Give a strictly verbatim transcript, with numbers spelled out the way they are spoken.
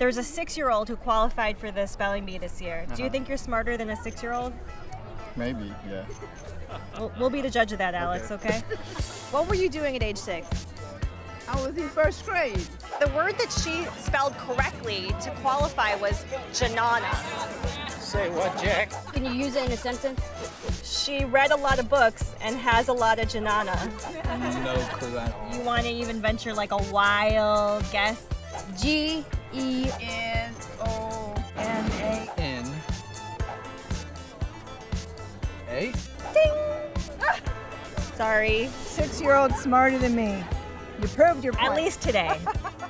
There's a six-year-old who qualified for the spelling bee this year. Uh-huh. Do you think you're smarter than a six-year-old? Maybe, yeah. We'll, we'll be the judge of that, Alex, okay? okay? What were you doing at age six? I was in first grade. The word that she spelled correctly to qualify was Janana. Say what, Jack? Can you use it in a sentence? She read a lot of books and has a lot of Janana. No clue at all. You want to even venture like a wild guess? G E N O N A. N. A? Ding! Sorry. Six-year-old smarter than me. You proved your point. At least today.